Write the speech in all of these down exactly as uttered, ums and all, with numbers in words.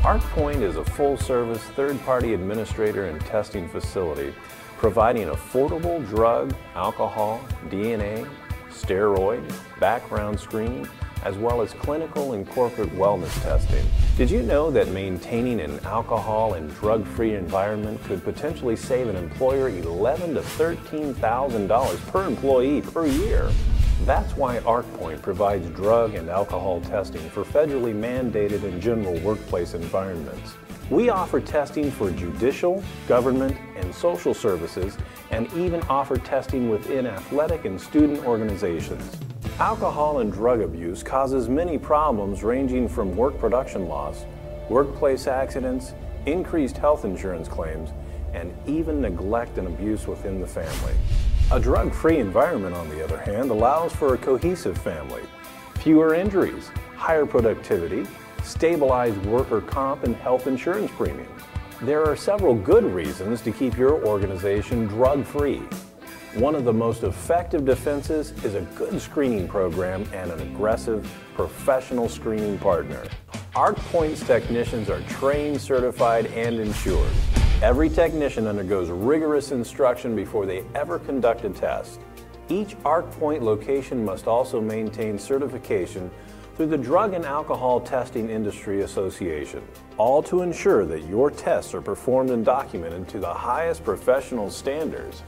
ArcPoint is a full-service third-party administrator and testing facility providing affordable drug, alcohol, D N A, steroid, background screening, as well as clinical and corporate wellness testing. Did you know that maintaining an alcohol and drug-free environment could potentially save an employer eleven thousand to thirteen thousand dollars per employee per year? That's why ArcPoint provides drug and alcohol testing for federally mandated and general workplace environments. We offer testing for judicial, government, and social services, and even offer testing within athletic and student organizations. Alcohol and drug abuse causes many problems ranging from work production loss, workplace accidents, increased health insurance claims, and even neglect and abuse within the family. A drug-free environment, on the other hand, allows for a cohesive family, fewer injuries, higher productivity, stabilized worker comp and health insurance premiums. There are several good reasons to keep your organization drug-free. One of the most effective defenses is a good screening program and an aggressive, professional screening partner. ArcPoint's technicians are trained, certified, and insured. Every technician undergoes rigorous instruction before they ever conduct a test. Each ArcPoint location must also maintain certification through the Drug and Alcohol Testing Industry Association, all to ensure that your tests are performed and documented to the highest professional standards.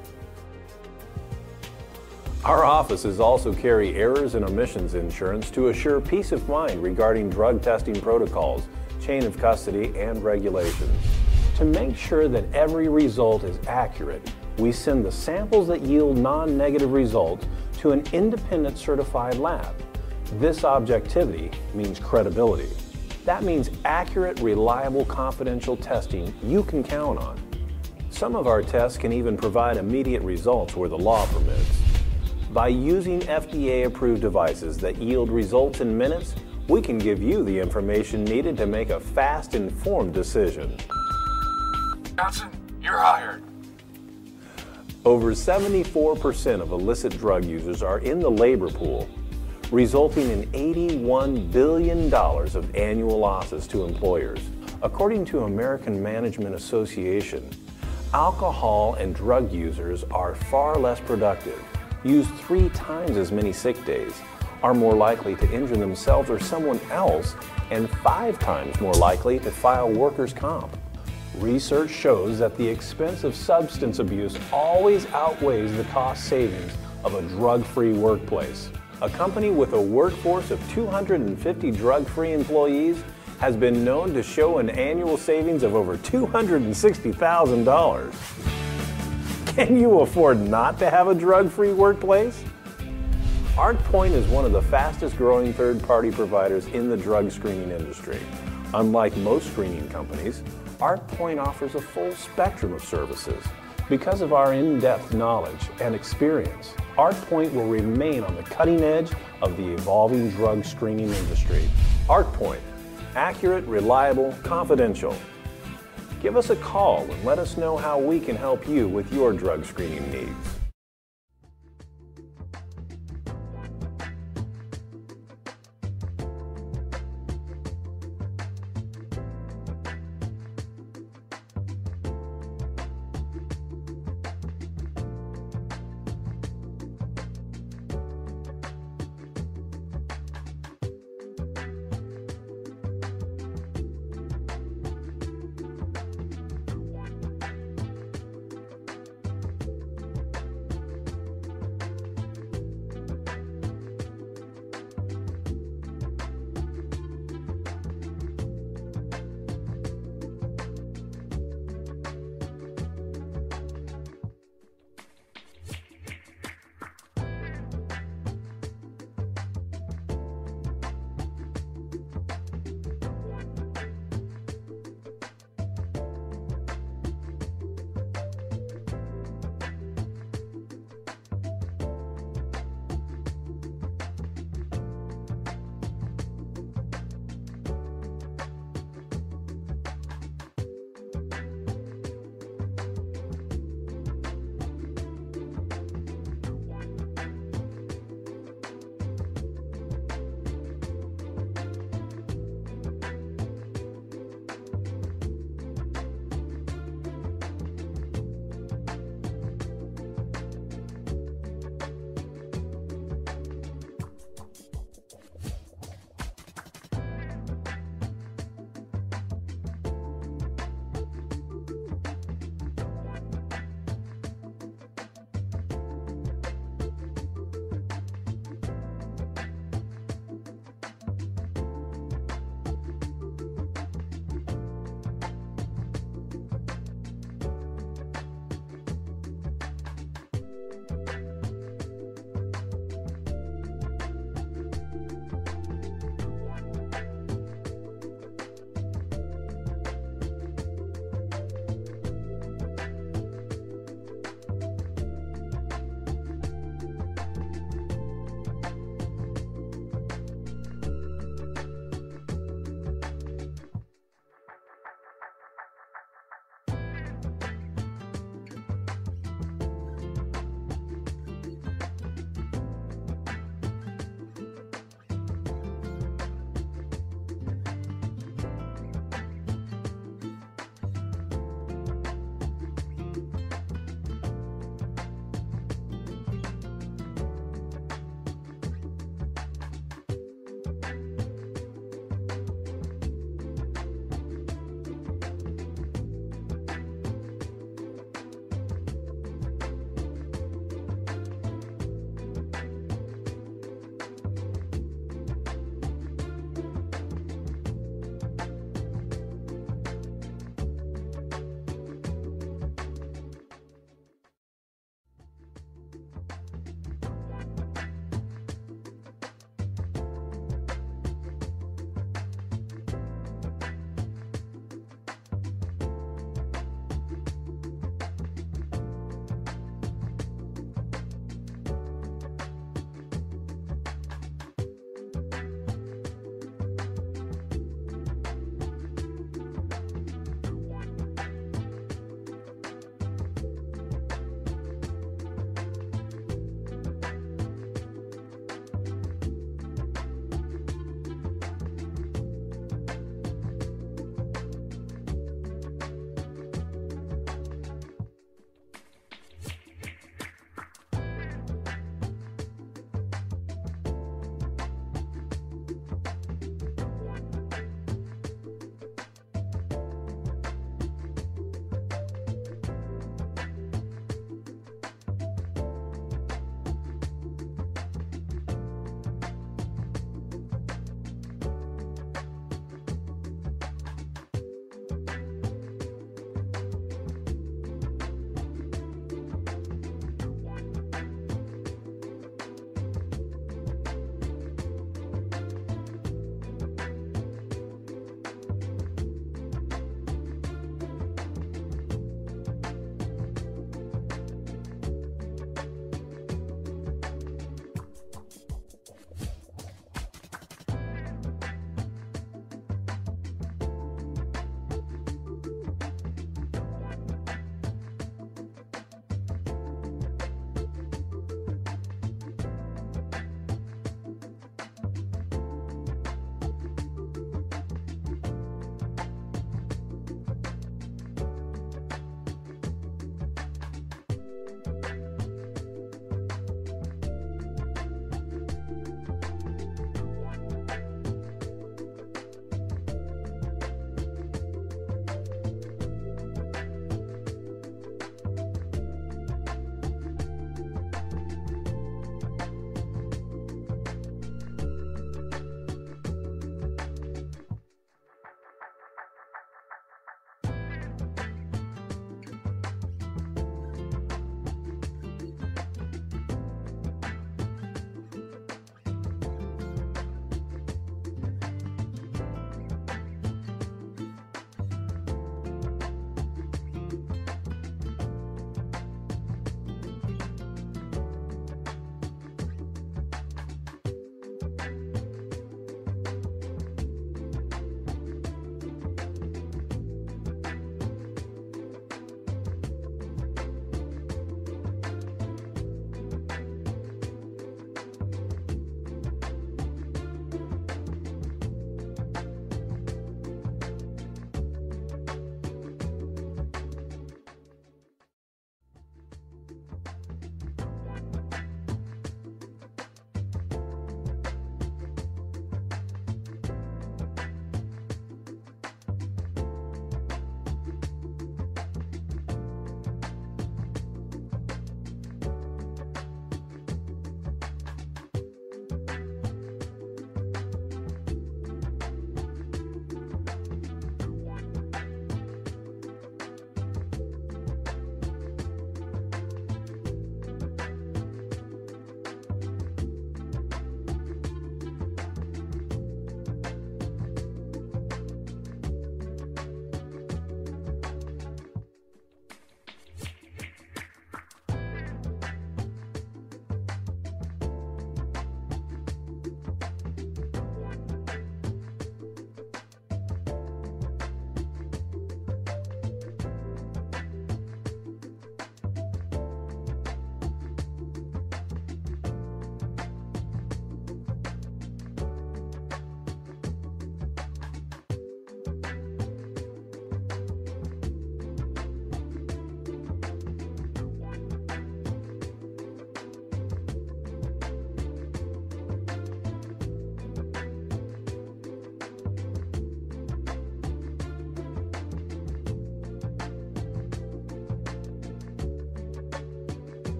Our offices also carry errors and omissions insurance to assure peace of mind regarding drug testing protocols, chain of custody, and regulations. To make sure that every result is accurate, we send the samples that yield non-negative results to an independent certified lab. This objectivity means credibility. That means accurate, reliable, confidential testing you can count on. Some of our tests can even provide immediate results where the law permits. By using F D A-approved devices that yield results in minutes, we can give you the information needed to make a fast, informed decision. Johnson, you're hired. Over seventy-four percent of illicit drug users are in the labor pool, resulting in eighty-one billion dollars of annual losses to employers. According to American Management Association, alcohol and drug users are far less productive, use three times as many sick days, are more likely to injure themselves or someone else, and five times more likely to file workers' comp. Research shows that the expense of substance abuse always outweighs the cost savings of a drug-free workplace. A company with a workforce of two hundred fifty drug-free employees has been known to show an annual savings of over two hundred sixty thousand dollars. Can you afford not to have a drug-free workplace? ArcPoint is one of the fastest growing third-party providers in the drug screening industry. Unlike most screening companies, ArcPoint offers a full spectrum of services. Because of our in-depth knowledge and experience, ArcPoint will remain on the cutting edge of the evolving drug screening industry. ArcPoint, accurate, reliable, confidential. Give us a call and let us know how we can help you with your drug screening needs.